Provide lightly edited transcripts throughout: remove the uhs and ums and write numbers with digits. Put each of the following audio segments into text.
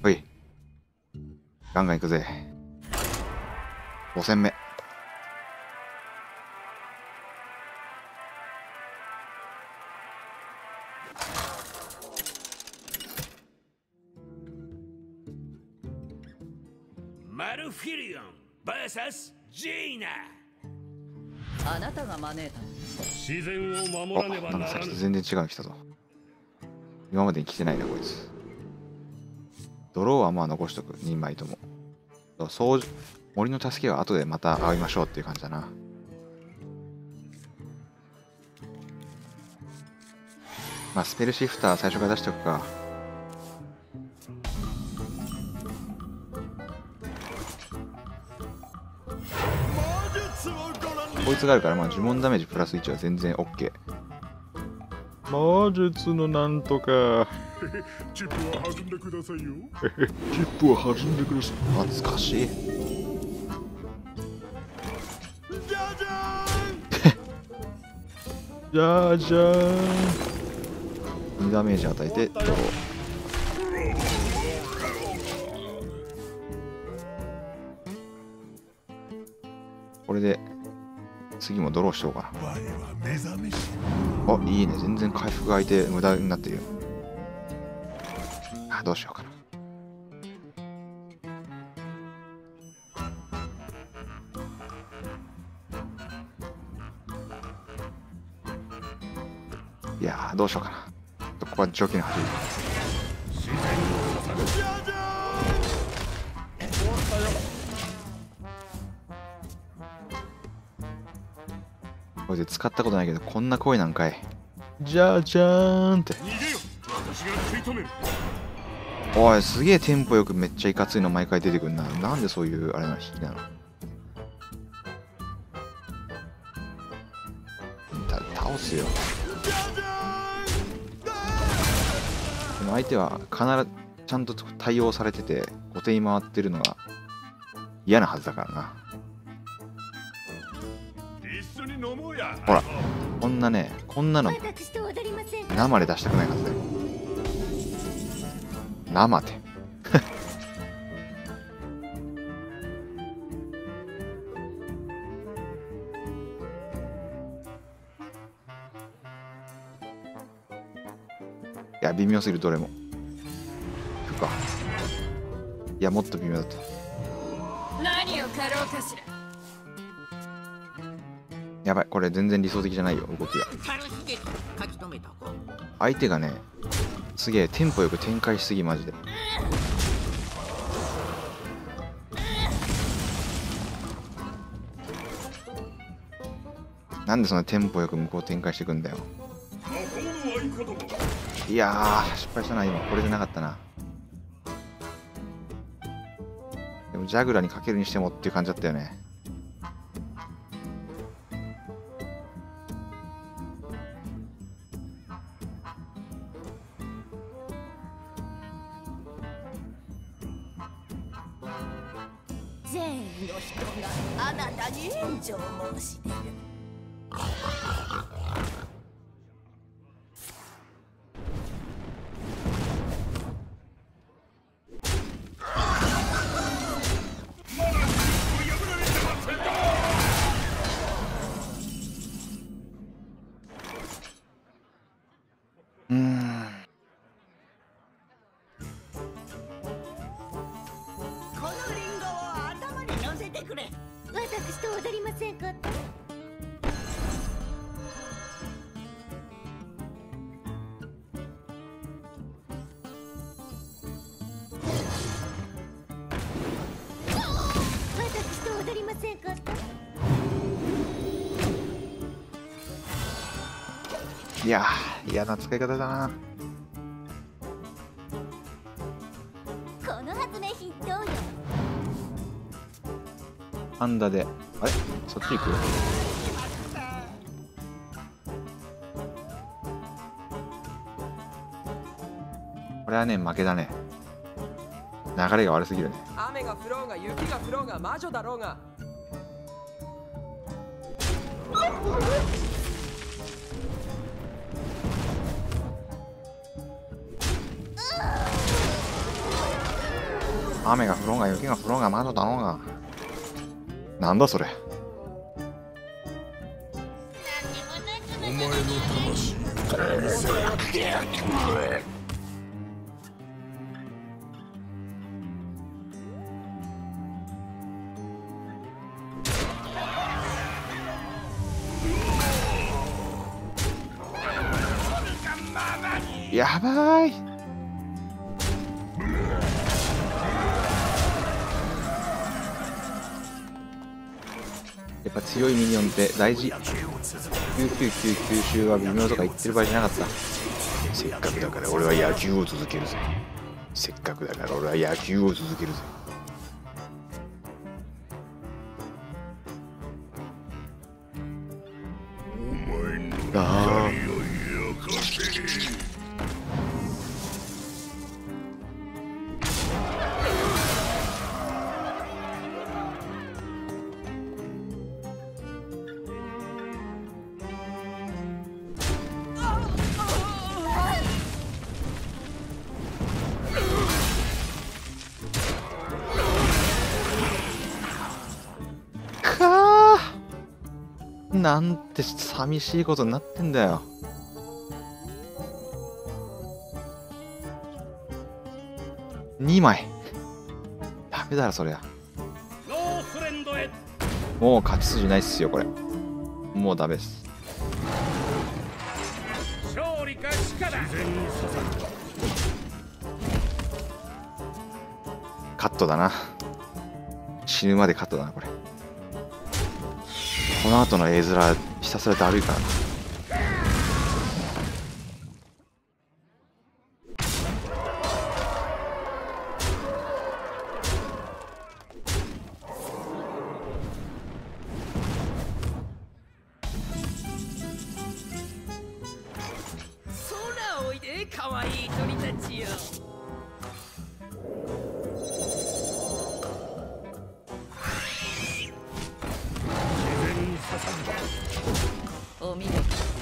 ほい。ガンガンいくぜ。5戦目。 マルフィリオン vs ジーナ。 あなたが招いた。 自然を守あ、 らねばなんかさっならぬ。 きと全然違うの来たぞ。今までに来てないな、こいつ。ドローはまあ残しとく、2枚とも。森の助けは後でまた会いましょうっていう感じだな。まあ、スペルシフター最初から出しておくか。こいつがあるから、まあ、呪文ダメージプラス1は全然 OK。魔術のなんとか。 チップは弾んでくださいよ。 チップは弾んでください。懐かしい。 じゃじゃじゃじゃーん。2ダメージ与えてドロー。これで次もドローしようかな。あ、いいね。全然回復が空いて無駄になってるよ。あ、どうしようかな。いやー、どうしようかな。ここは条件の走り。これで使ったことないけど、こんな声なんかい。じゃーじゃーんって。 逃げよ。私が食い止める。 おい、すげえテンポよくめっちゃいかついの毎回出てくるな。なんでそういうあれな引きなの。倒すよ。でも相手は必ずちゃんと対応されてて後手に回ってるのが嫌なはずだからな。 一緒に飲もうや。 ほら、こんなね、こんなの生で出したくないはずだよ。生でいや、微妙すぎる、どれも。行くか。いや、もっと微妙だった。 何を狩ろうかしら。 やばい、これ全然理想的じゃないよ、動きが。相手がね、すげえテンポよく展開しすぎ、マジで。なんでそんなテンポよく向こう展開していくんだよ。いやー、失敗したな、今。これじゃなかったな。でも、ジャグラーにかけるにしてもっていう感じだったよね。 全員の人があなたに援助を申し出る。このリンゴを頭に乗せてくれ。私と踊りませんか。私と踊りませんか。 いやー、嫌な使い方だな。 この発明品どうよ。 ハンダで、あれそっち行く。これはね、負けだね。流れが悪すぎるね。 雨が降ろうが雪が降ろうが魔女だろうが。 雨が降ろうが雪が降ろうが魔女だろうが。なんだそれ。 お前の魂やばい。やっぱ強いミニオンって大事。999吸収は微妙とか言ってる場合じゃなかった。せっかくだから俺は野球を続けるぜ。せっかくだから俺は野球を続けるぜ。ああ。なんて寂しいことになってんだよ。2枚。ダメだろそりゃ。もう勝ち筋ないっすよこれ。もうダメです。 勝利か死かだ。 カットだな。死ぬまでカットだなこれ。この後の絵面ひたすらだるいからな。 空おいでかわいい鳥たちよ。お見事。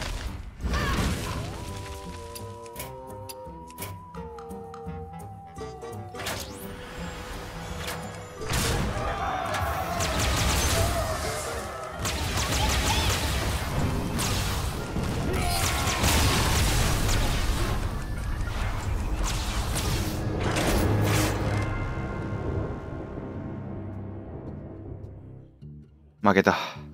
負けた。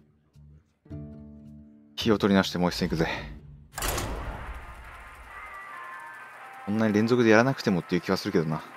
気を取り直してもう一戦いくぜ。こんなに連続でやらなくてもっていう気はするけどな。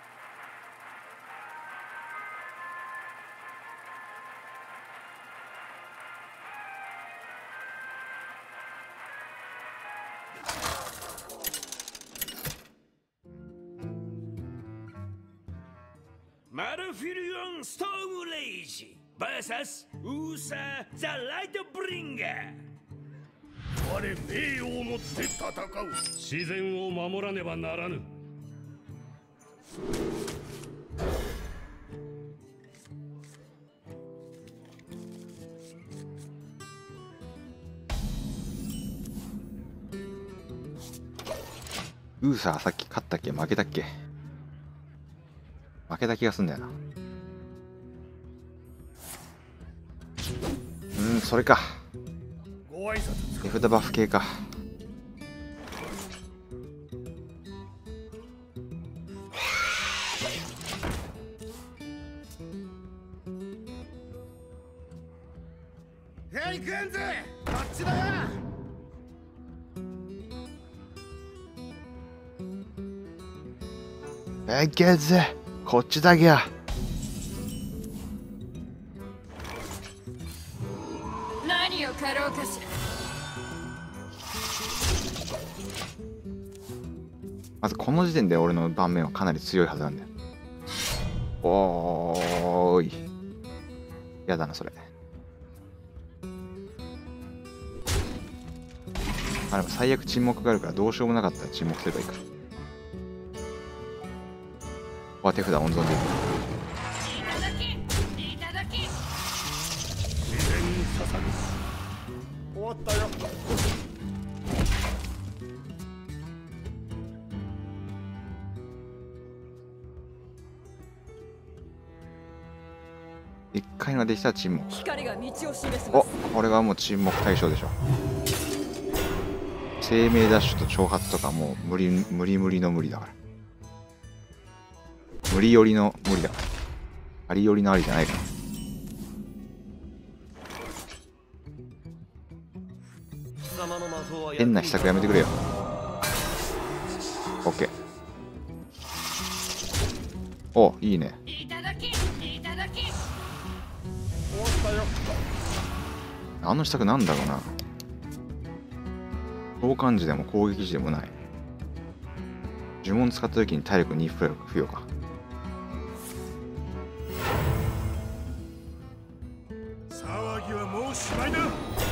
マルフィリオンストームレイジ VS ウーサーザ・ライトブリンガー。我名誉をもって戦う。自然を守らねばならぬ。 ウーサーさっき勝ったっけ負けたっけ。負けた気がすんだよな。それか。 ご挨拶。 手札バフ系か。 行くんぜ。こっちだよ。 いけぜこっちだけや。 何を狩ろうかしら。 まずこの時点で俺の盤面はかなり強いはずなんだよ。おーい。やだなそれ。あでも最悪沈黙があるからどうしようもなかったら沈黙すればいいか。ここは手札温存でいく。 自然に捧ぐ。終わったよ。 1回ができたら沈黙。 光が道を示しお、 ます。 これはもう沈黙対象でしょ。生命ダッシュと挑発とかもう無理の無理だから。無理よりの無理だから。ありよりのありじゃないから。変な支度やめてくれよ。オッケー。お、いいね。あの支度なんだろうな。召喚時でも攻撃時でもない。呪文使った時に体力2付与か。 騒ぎはもうしまいだ。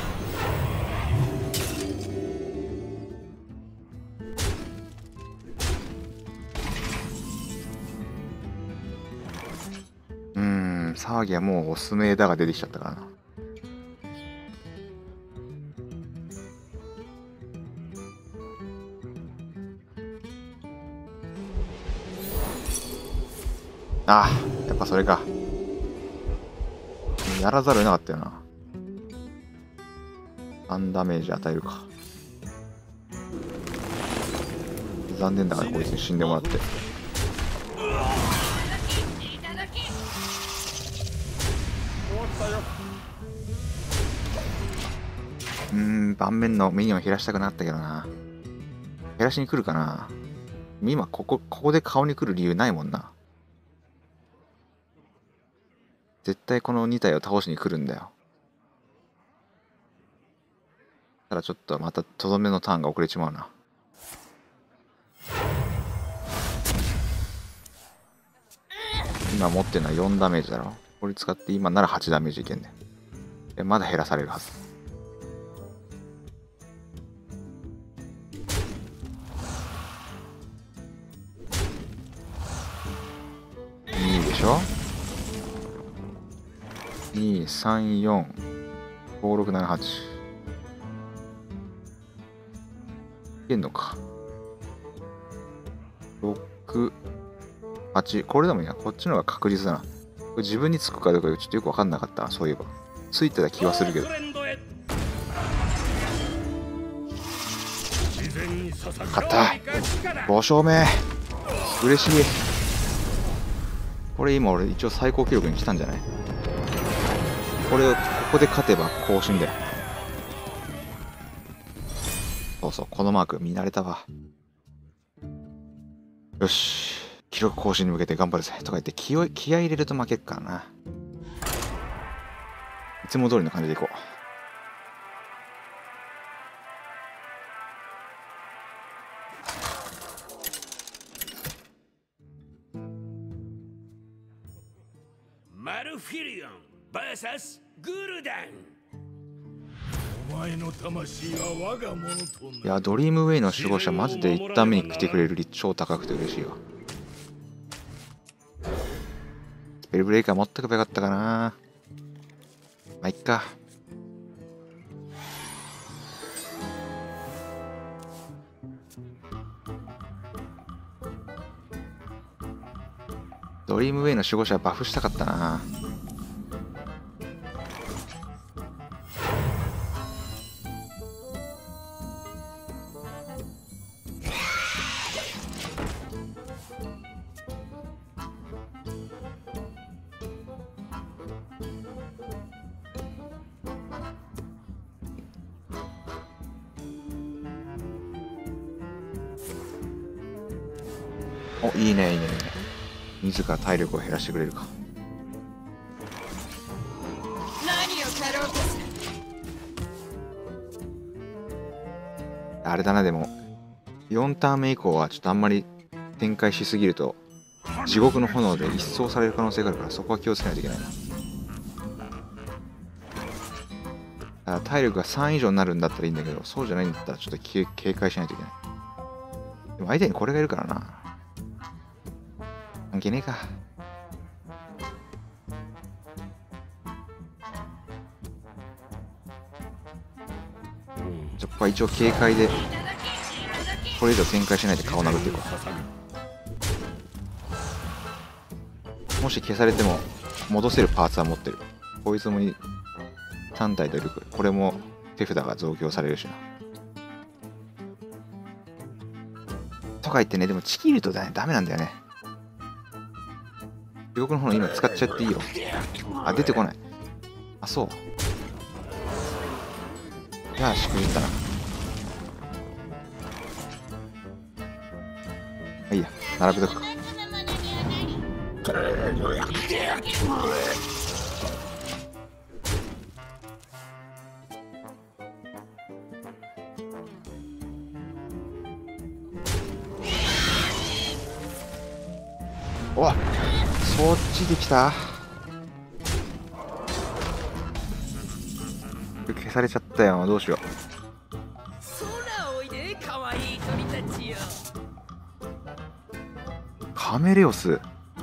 騒ぎはもうおすすめだが出てきちゃったからな。ああ、やっぱそれか。やらざるを得なかったよな。3ダメージ与えるか。残念だからこいつに死んでもらって。盤面のミニオン減らしたくなったけどな。減らしに来るかな。今ここで顔に来る理由ないもんな。絶対この2体を倒しに来るんだよ。ただちょっとまたとどめのターンが遅れちまうな。今持ってるのは4ダメージだろ。これ使って今なら8ダメージいけんねん。まだ減らされるはず。2でしょ。2、3、4、5、6、7、8。いけんのか。6、8。これでもいいな。こっちの方が確実だな。これ自分につくかどうかちょっとよく分かんなかったな。そういえば。ついてた気はするけど。勝った。5勝目。嬉しい。これ今俺一応最高記録に来たんじゃない？これをここで勝てば更新だよ。そうそう、このマーク見慣れたわ。よし、記録更新に向けて頑張るぜとか言って気合い入れると負けるからな。いつも通りの感じでいこう。 マルフィリオン VS グルダン。お前の魂は我がものとなる。 いや、ドリームウェイの守護者マジで1ターン目に来てくれる率超高くて嬉しいわ。スペルブレイカー持ってくばよかったかな。まあいっか。ドリームウェイの守護者バフしたかったな。お、いいねいいねいいね。自ら体力を減らしてくれるか。 何を蹴ろうとする。 あれだな。でも4ターン目以降はちょっとあんまり展開しすぎると地獄の炎で一掃される可能性があるから、そこは気をつけないといけないな。だから体力が3以上になるんだったらいいんだけど、そうじゃないんだったらちょっと警戒しないといけない。でも相手にこれがいるからな。関係ねえか。ここは一応警戒でこれ以上展開しないで顔殴っていこう。もし消されても戻せるパーツは持ってる。こいつも3体努力。これも手札が増強されるしな。とか言ってね、でもチキるとダメなんだよね。地獄の炎今使っちゃっていいよ。あ、出てこない。あ、そう。じゃあ、しくじったな。いいや、並べとくか。おっ、そっちで来た。消されちゃったよ。どうしよう。 空おいでかわいい鳥たちよ。 カメレオス。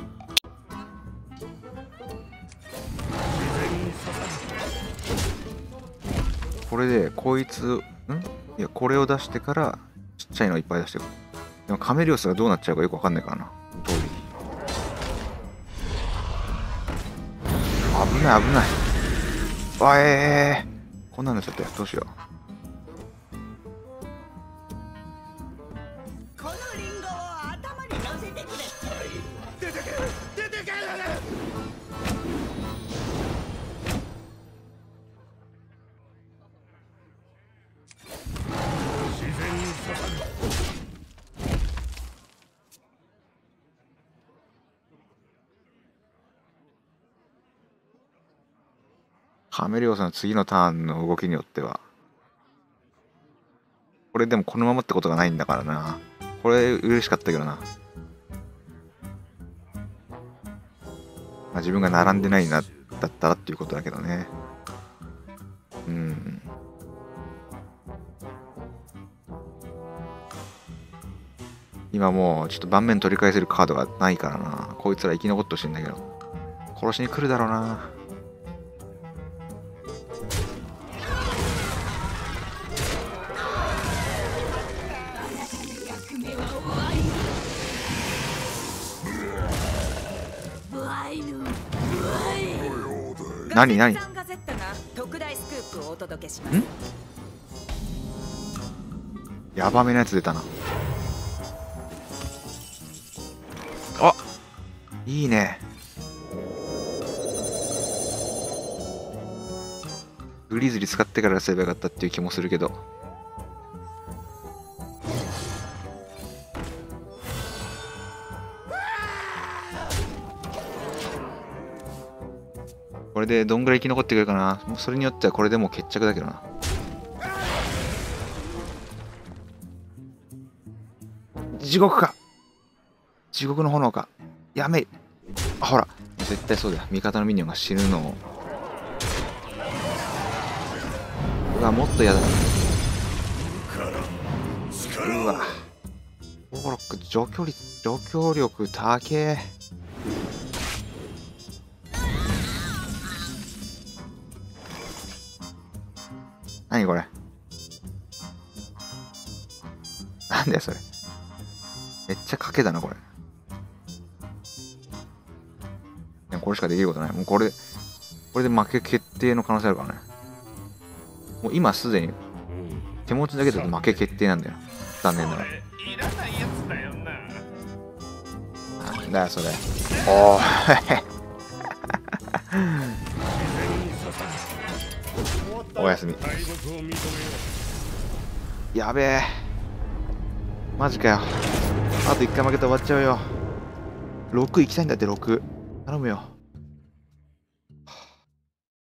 これでこいついや、これを出してからちっちゃいのいっぱい出してる。でもカメレオスがどうなっちゃうかよくわかんないからな、正直。危ない危ない。あ、こんなんなっちゃったよ。どうしよう。 このリンゴを頭に乗せてくれ。 出てけ出てけ。自然に刺さる。 カメレオスの次のターンの動きによっては、これでもこのままってことがないんだからな。これ嬉しかったけどな。まあ、自分が並んでないなだったらっていうことだけどね。今もうちょっと盤面取り返せるカードがないからな。こいつら生き残ってほしいんだけど、殺しに来るだろうな。何ガゼットが特大スクープをお届けします。 やばめなやつ出たな。あ、いいね。グリズリ使ってからすればよかったっていう気もするけど。これでどんぐらい生き残ってくるかな。もうそれによってはこれでもう決着だけどな。地獄か。地獄の炎か。やめ。あ、ほら。絶対そうだよ。味方のミニオンが死ぬのを。うわ、もっと嫌だな。うわ。オーロック、除去力高え。何これ。なんだよそれ。めっちゃ賭けだなこれ。でもこれしかできることない。もうこれで負け決定の可能性あるからね。もう今すでに手持ちだけだと負け決定なんだよ。残念ながら。 いらないやつだよな。 なんだよそれ。おお。おやすみ。やべえ。マジかよ。あと1回負けて終わっちゃうよ。6行きたいんだって、6。頼むよ。